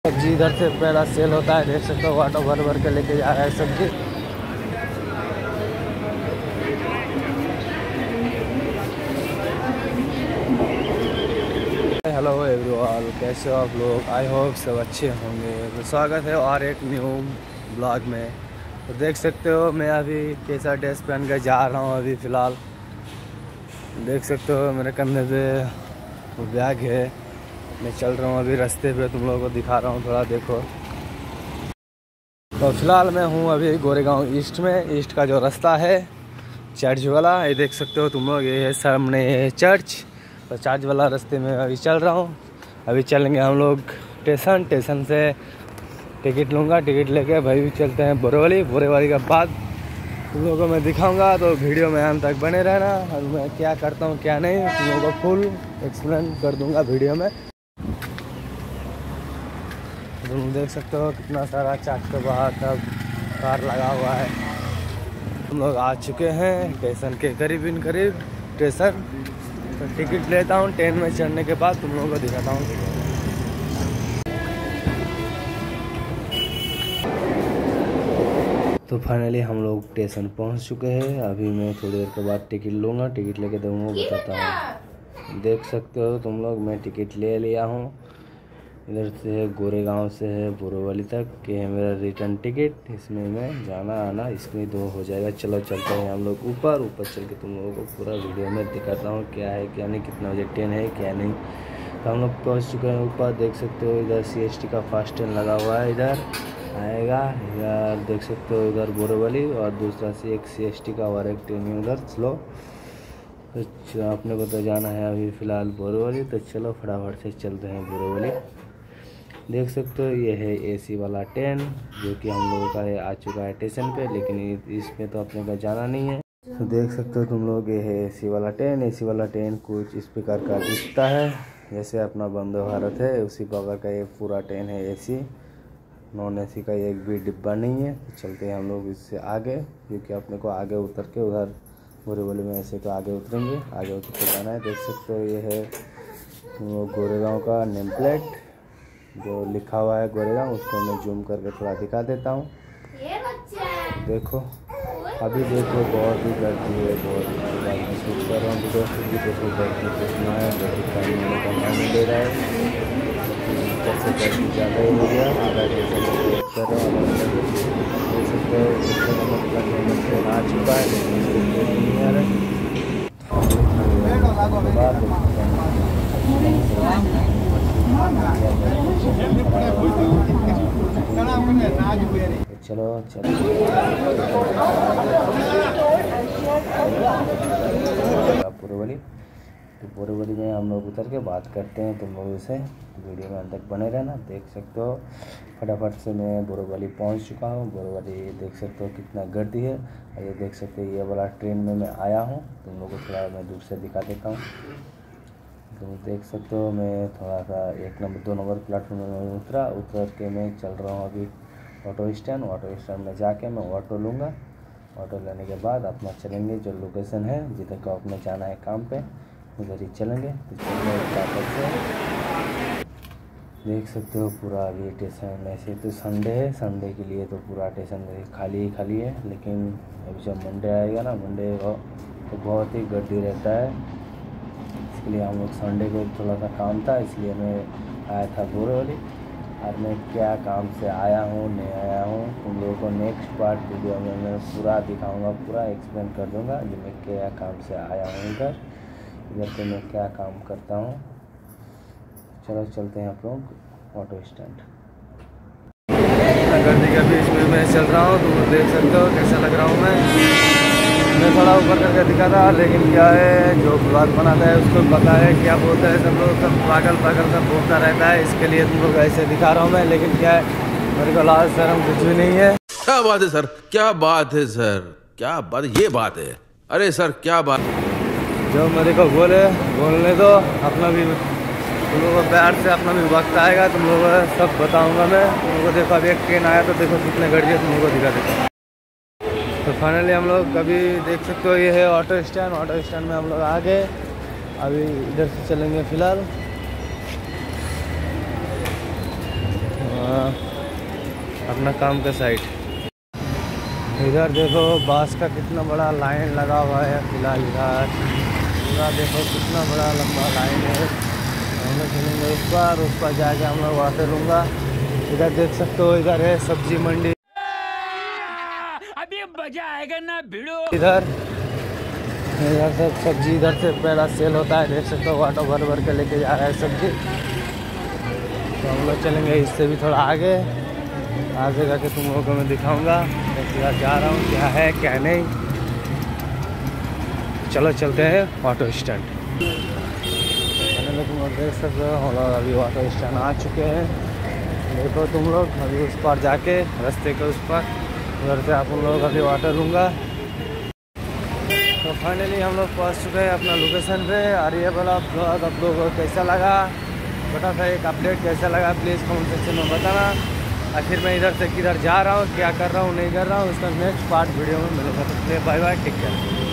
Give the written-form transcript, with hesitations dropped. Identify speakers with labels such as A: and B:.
A: सब्जी इधर से पहला सेल होता है, देख सकते हो ऑटो भर भर के लेके जा रहा है सब्जी। हेलो एवरीवन, कैसे हो आप लोग? आई होप सब अच्छे होंगे। तो स्वागत है और एक न्यू ब्लॉग में। तो देख सकते हो मैं अभी कैसा ड्रेस पहन कर जा रहा हूँ। अभी फ़िलहाल देख सकते हो मेरे कंधे पे वो बैग है। मैं चल रहा हूँ अभी रास्ते पे, तुम लोगों को दिखा रहा हूँ थोड़ा देखो। तो फिलहाल मैं हूँ अभी गोरेगांव ईस्ट में। ईस्ट का जो रास्ता है चर्च वाला, ये देख सकते हो तुम लोग, ये है सामने चर्च। तो चर्च वाला रास्ते में अभी चल रहा हूँ। अभी चलेंगे हम लोग स्टेशन से टिकट लूँगा। टिकट लेके भाई चलते हैं बोरेवली के बाद तुम लोगों को मैं दिखाऊंगा। तो वीडियो में अंत तक बने रहना और मैं क्या करता हूँ क्या नहीं तुम लोगों को फुल एक्सप्लेन कर दूँगा वीडियो में। तुम देख सकते हो कितना सारा चर्च के बाहर सब कार लगा हुआ है। हम लोग आ चुके हैं स्टेशन के करीब स्टेशन। तो टिकट लेता हूँ, ट्रेन में चढ़ने के बाद तुम लोगों को दिखाता हूँ। तो फाइनली हम लोग स्टेशन पहुँच चुके हैं। अभी मैं थोड़ी देर के बाद टिकट लूँगा, टिकट लेके दूँगा बताता हूँ। देख सकते हो तुम लोग मैं टिकट ले लिया हूँ। इधर से है गोरेगांव से है बोरेवली तक के है मेरा रिटर्न टिकट। इसमें मैं जाना आना इसमें 2 हो जाएगा। चलो चलते हैं हम लोग ऊपर चल के तुम लोगों को पूरा वीडियो में दिखाता हूँ क्या है क्या नहीं, कितना बजे ट्रेन है क्या नहीं। तो हम लोग पहुँच चुके हैं ऊपर। देख सकते हो इधर CST का फास्ट ट्रेन लगा हुआ है, इधर आएगा। इधर देख सकते हो इधर बोरेवली और दूसरा से एक CST का और एक ट्रेन उधर स्लो। तो अपने को तो जाना है अभी फ़िलहाल बोरेवली। तो चलो फटाफट से चलते हैं बोरेवली। देख सकते हो ये है AC वाला ट्रेन जो कि हम लोगों का आ चुका है स्टेशन पे, लेकिन इसमें तो अपने का जाना नहीं है। तो देख सकते हो तुम लोग ये है AC वाला ट्रेन कुछ इस प्रकार का दिखता है जैसे अपना वंदे भारत है उसी प्रकार का ये पूरा ट्रेन है। AC नॉन AC का एक भी डिब्बा नहीं है। तो चलते हैं हम लोग इससे आगे, क्योंकि अपने को आगे उतर के उधर बोरेवली में ऐसे तो आगे उतरेंगे, आगे उतर के जाना है। देख सकते हो ये है गोरेगांव का नेम प्लेट जो लिखा हुआ है गोरेगांव, उसको मैं जूम करके थोड़ा दिखा देता हूँ। देखो अभी देखो बहुत ही गर्दी है, बहुत ही महसूस कर रहा हूँ। देखो गर्दी कितना है, गर्दी टाइम मिलने का नाम नहीं ले रहा है। कैसे गर्दी ज़्यादा ही हो गया, आधा वेट कर रहा हूँ। देख सकते हो आ चुका है लेकिन नहीं आ रहा। चलो बोरेवली। तो बोरेवली में हम लोग उतर के बात करते हैं तुम लोगों से। वीडियो में अंत तक बने रहना। देख सकते हो फटाफट से मैं बोरेवली पहुंच चुका हूं। बोरेवली देख सकते हो कितना गर्दी है। और ये देख सकते हो ये वाला ट्रेन में मैं आया हूं। तुम लोगों को थोड़ा मैं दूर से दिखा देता हूँ। तो देख सकते हो मैं थोड़ा सा 2 नंबर प्लेटफॉर्म में उतर के मैं चल रहा हूँ अभी ऑटो स्टैंड में जाके मैं ऑटो लूँगा। ऑटो लेने के बाद अपना चलेंगे जो लोकेशन है जिधर को अपने जाना है काम पे, उधर ही चलेंगे। तो से देख सकते हो पूरा अभी स्टेशन ऐसे तो संडे है, संडे के लिए तो पूरा स्टेशन खाली है। लेकिन अभी जब मंडे आएगा ना, मंडे तो बहुत ही गर्दी रहता है। इसके लिए हम लोग संडे को थोड़ा सा काम था, इसलिए मैं आया था बोरेवली। और मैं क्या काम से आया हूँ नहीं आया हूँ तुम लोगों को नेक्स्ट पार्ट वीडियो में मैं पूरा दिखाऊंगा, पूरा एक्सप्लेन कर दूंगा कि मैं क्या काम से आया हूँ इधर पे मैं क्या काम करता हूँ। चलो चलते हैं आप लोग ऑटो स्टैंड। गर्दी के बीच में मैं चल रहा हूँ, तुम देख सकते हो कैसा लग रहा हूँ मैं थोड़ा ऊपर करके दिखा था। लेकिन क्या है जो ब्लॉग बनाता है उसको पता है क्या बोलता है, सब लोग सब पागल सब बोलता रहता है। इसके लिए तुम लोग ऐसे दिखा रहा हूँ मैं। लेकिन क्या है मेरे को लाज शर्म कुछ भी नहीं है।
B: क्या बात है सर, क्या बात है सर, क्या बात, ये बात है। अरे सर क्या बात,
A: जो मेरे को बोलने दो। अपना भी तुम लोगों को प्यार से अपना भी वक्त आएगा, तुम लोगों को सब बताऊंगा मैं। तुम लोगों को देखो अभी एक ट्रेन आया तो देखो कितने गर्दी है, तुम लोगों को दिखा देता हूँ। तो फाइनली हम लोग कभी देख सकते हो ये है ऑटो स्टैंड में हम लोग आ गए। अभी इधर से चलेंगे फ़िलहाल अपना काम का साइट। इधर देखो बास का कितना बड़ा लाइन लगा हुआ है फिलहाल। इधर पूरा देखो कितना बड़ा लंबा लाइन है। हम लोग चलेंगे उस पर जाके हम लोग वाटर लूँगा। इधर देख सकते हो, इधर है सब्जी मंडी। अभी मजा आएगा ना भिड़ो। इधर सब सब्जी इधर से पहला सेल होता है, देख सकते हो। ऑटो भर भर के लेके जा रहा है सब्जी। तो हम लोग चलेंगे इससे भी थोड़ा आगे जाके तुम लोगों को मैं दिखाऊंगा मैं जा रहा हूँ, क्या है क्या नहीं। चलो चलते हैं ऑटो स्टैंड। तुम लोग देख सकते हो, हम लोग अभी ऑटो स्टैंड आ चुके हैं। देखो तुम लोग अभी उस पर जाके रास्ते के उस पर उधर से आप उन लोगों का भी वाटर लूँगा। तो फाइनली हम लोग पहुँच चुके हैं अपना लोकेशन पे। और ये वाला ब्लॉग आप लोगों को कैसा लगा, बता था एक अपडेट कैसा लगा प्लीज़ कमेंट सेक्शन में बताना। आखिर मैं इधर से किधर जा रहा हूँ, क्या कर रहा हूँ नहीं कर रहा हूँ, उसका नेक्स्ट पार्ट वीडियो में मिलूँगा। तो बाय बाय, टेक केयर।